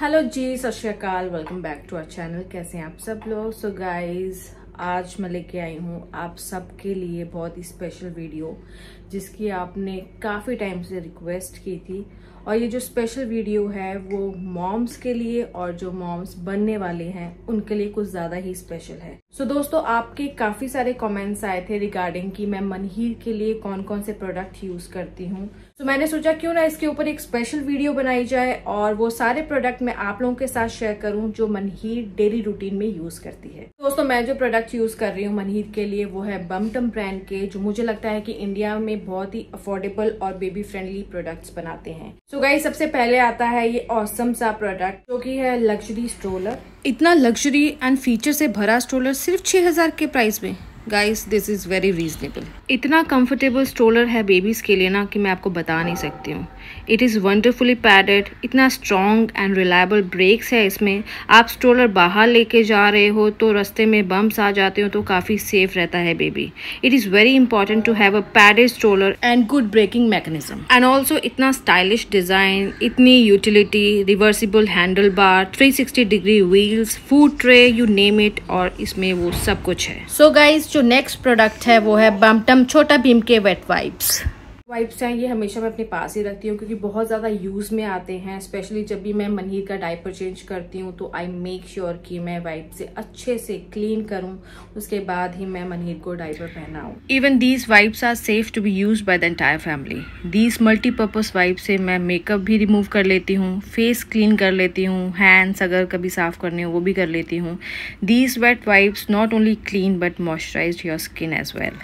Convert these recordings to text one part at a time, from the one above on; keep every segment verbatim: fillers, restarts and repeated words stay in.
Hello जी, सत श्री अकाल। Welcome back to our channel. कैसे हैं आप सब लोग? सो गाइज, आज मैं लेके आई हूँ आप सबके लिए बहुत ही स्पेशल वीडियो, जिसकी आपने काफ़ी टाइम से रिक्वेस्ट की थी। और ये जो स्पेशल वीडियो है वो मॉम्स के लिए और जो मॉम्स बनने वाले हैं उनके लिए कुछ ज़्यादा ही स्पेशल है। सो so, दोस्तों, आपके काफ़ी सारे कमेंट्स आए थे रिगार्डिंग कि मैं मनहीर के लिए कौन कौन से प्रोडक्ट यूज़ करती हूँ। तो मैंने सोचा क्यों ना इसके ऊपर एक स्पेशल वीडियो बनाई जाए और वो सारे प्रोडक्ट मैं आप लोगों के साथ शेयर करूं जो मनहीर डेली रूटीन में यूज करती है। दोस्तों, मैं जो प्रोडक्ट यूज कर रही हूँ मनहीर के लिए वो है बमटम ब्रांड के, जो मुझे लगता है कि इंडिया में बहुत ही अफोर्डेबल और बेबी फ्रेंडली प्रोडक्ट्स बनाते हैं। सो so गाइस, सबसे पहले आता है ये ऑसम सा प्रोडक्ट जो की है लग्जरी स्ट्रोलर। इतना लग्जरी एंड फीचर से भरा स्ट्रोलर सिर्फ छह हजार के प्राइस में। Guys, this is very reasonable. इतना कंफर्टेबल स्ट्रोलर है बेबीज़ के लिए ना कि मैं आपको बता नहीं सकती हूँ। इट इज़ वंडरफुली पैडेड, इतना स्ट्रॉन्ग एंड रिलायबल ब्रेक्स है इसमें। आप स्ट्रोलर बाहर लेके जा रहे हो तो रास्ते में बम्प्स आ जाते हो तो काफ़ी सेफ रहता है baby. It is very important to have a padded stroller and good braking mechanism. And also इतना स्टाइलिश डिज़ाइन, इतनी utility, reversible handle bar, three sixty degree wheels, food tray, you name it, और इसमें वो सब कुछ है। So so guys, जो next product है वो है बमटम छोटा भीम के वेट वाइप्स। वाइप्स हैं, ये हमेशा मैं अपने पास ही रखती हूँ क्योंकि बहुत ज़्यादा यूज़ में आते हैं। स्पेशली जब भी मैं मनहीर का डायपर चेंज करती हूँ तो आई मेक श्योर कि मैं वाइप से अच्छे से क्लीन करूँ, उसके बाद ही मैं मनहीर को डायपर पहनाऊँ। Even these wipes are safe to be use by the entire family. These multipurpose wipe से मैं मेकअप भी रिमूव कर लेती हूँ, फेस क्लीन कर लेती हूँ, हैंड्स अगर कभी साफ करने हो वो भी कर लेती हूँ। These wet wipes not only clean but moisturise your skin as well.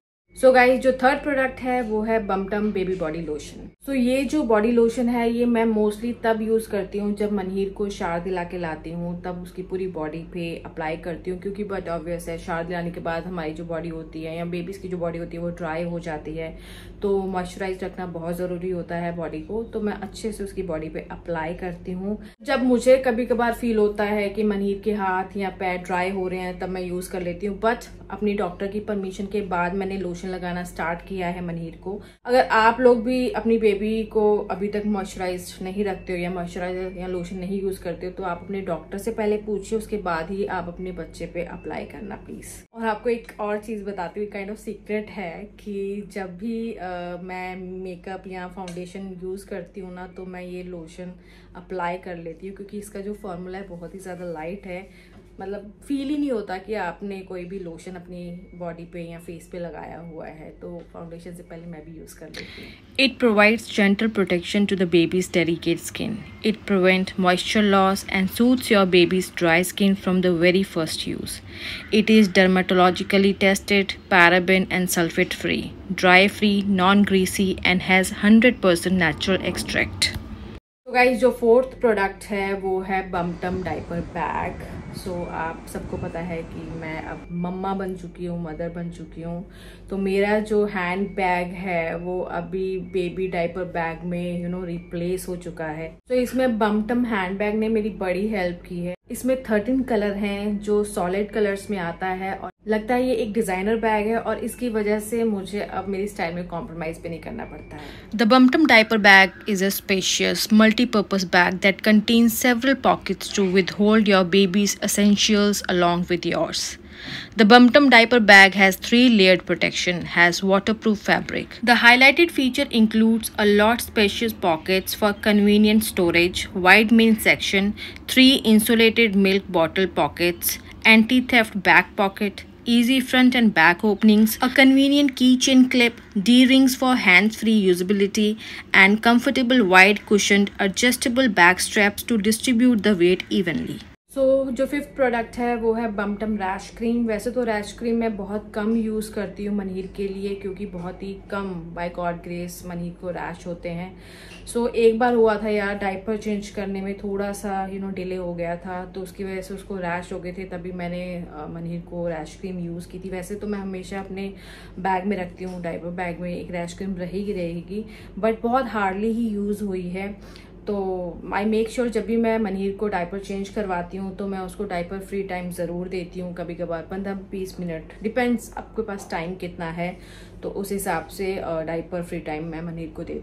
So guys, जो थर्ड प्रोडक्ट है वो है Bumtum baby body lotion. So ये जो बॉडी लोशन है ये मैं मोस्टली तब यूज करती हूँ जब मनहीर को शार दिला के लाती हूँ, तब उसकी पूरी बॉडी पे अप्लाई करती हूँ। क्योंकि बट ऑब्वियस है, शार दिलाने के बाद हमारी जो बॉडी होती है या बेबीज की जो बॉडी होती है वो ड्राई हो जाती है, तो मॉइस्चराइज रखना बहुत जरूरी होता है बॉडी को। तो मैं अच्छे से उसकी बॉडी पे अप्लाई करती हूँ। जब मुझे कभी कभार फील होता है कि मनहीर के हाथ या पैर ड्राई हो रहे हैं तब मैं यूज कर लेती हूँ, बट अपनी डॉक्टर की परमिशन के बाद मैंने लोशन लगाना स्टार्ट किया है मनहीर को। अगर आप लोग भी अपनी बेबी को अभी तक मॉइस्चराइज नहीं रखते हो या मॉइस्चराइजर या लोशन नहीं यूज करते हो तो आप अपने डॉक्टर से पहले पूछिए, उसके बाद ही आप अपने बच्चे पे अप्लाई करना प्लीज। और आपको एक और चीज बताती हूँ, काइंड ऑफ सीक्रेट है कि जब भी आ, मैं मेकअप या फाउंडेशन यूज करती हूँ ना तो मैं ये लोशन अप्लाई कर लेती हूँ, क्योंकि इसका जो फॉर्मूला है बहुत ही ज्यादा लाइट है। मतलब फील ही नहीं होता कि आपने कोई भी लोशन अपनी बॉडी पे या फेस पे लगाया हुआ है। तो फाउंडेशन से पहले मैं भी यूज कर लेती हूँ। It provides gentle protection to the baby's delicate skin. It prevent moisture loss and soothes your baby's dry skin from the very first use. It is dermatologically tested, paraben and sulphate free, dry free, non greasy and has hundred percent natural extract. तो guys, जो fourth product है वो है Bumtum diaper bag. So so, आप सबको पता है कि मैं अब मम्मा बन चुकी हूँ, मदर बन चुकी हूँ, तो मेरा जो हैंड बैग है वो अभी बेबी डायपर बैग में यू नो रिप्लेस हो चुका है। तो so, इसमें बमटम हैंड बैग ने मेरी बड़ी हेल्प की है। इसमें थर्टीन कलर हैं जो सॉलिड कलर्स में आता है और लगता है ये एक डिजाइनर बैग है, और इसकी वजह से मुझे अब मेरी स्टाइल में कॉम्प्रोमाइज भी नहीं करना पड़ता है। The Bumtum diaper bag is a spacious multipurpose bag that contains several pockets to withhold your baby's essentials along with yours. The Bumtum diaper bag has three-layered protection, has waterproof fabric. The highlighted feature includes a lot spacious pockets for convenient storage, wide main section, three insulated milk bottle pockets, anti-theft back pocket, easy front and back openings, a convenient keychain clip, D-rings for hands-free usability, and comfortable wide cushioned adjustable back straps to distribute the weight evenly. So so, जो fifth product है वो है बमटम rash cream. वैसे तो rash cream मैं बहुत कम use करती हूँ मनहीर के लिए, क्योंकि बहुत ही कम बाय गॉड ग्रेस मनहीर को रैश होते हैं। सो so, एक बार हुआ था यार, डायपर चेंज करने में थोड़ा सा यू नो डिले हो गया था, तो उसकी वजह से उसको रैश हो गए थे, तभी मैंने मनहीर को रैश क्रीम यूज़ की थी। वैसे तो मैं हमेशा अपने बैग में रखती हूँ, डायपर बैग में एक रैश क्रीम रहेगी रहेगी बट बहुत हार्डली ही यूज़ हुई है। तो आई मेक श्योर जब भी मैं मनहीर को डायपर चेंज करवाती हूँ तो मैं उसको डायपर फ्री टाइम ज़रूर देती हूँ, कभी कभार पंद्रह बीस मिनट, डिपेंड्स आपके पास टाइम कितना है, तो उस हिसाब से डायपर फ्री टाइम मैं मनहीर को देती हूँ।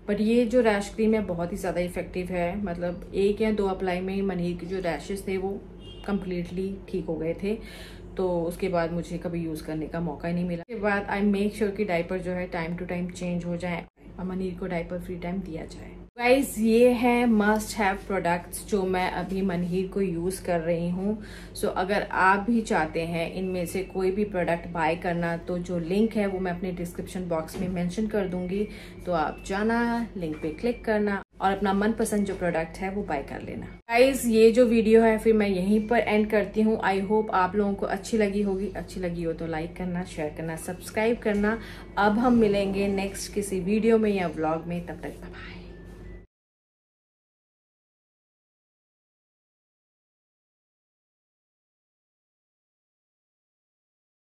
बट ये जो रैश क्रीम है बहुत ही ज़्यादा इफेक्टिव है, मतलब एक या दो अप्लाई में मनहीर के जो रैशेस थे वो कम्प्लीटली ठीक हो गए थे। तो उसके बाद मुझे कभी यूज़ करने का मौका ही नहीं मिला। उसके बाद आई मेक श्योर कि डायपर जो है टाइम टू टाइम चेंज हो जाए और मनहीर को डायपर फ्री टाइम दिया जाए। गाइज ये है मस्ट हैव प्रोडक्ट्स जो मैं अभी मनहीर को यूज़ कर रही हूँ। सो so, अगर आप भी चाहते हैं इनमें से कोई भी प्रोडक्ट बाय करना तो जो लिंक है वो मैं अपने डिस्क्रिप्शन बॉक्स में मेंशन कर दूंगी, तो आप जाना, लिंक पे क्लिक करना और अपना मनपसंद जो प्रोडक्ट है वो बाय कर लेना। गाइज ये जो वीडियो है फिर मैं यहीं पर एंड करती हूँ। आई होप आप लोगों को अच्छी लगी होगी। अच्छी लगी हो तो लाइक करना, शेयर करना, सब्सक्राइब करना। अब हम मिलेंगे नेक्स्ट किसी वीडियो में या व्लॉग में, तब तक बाय।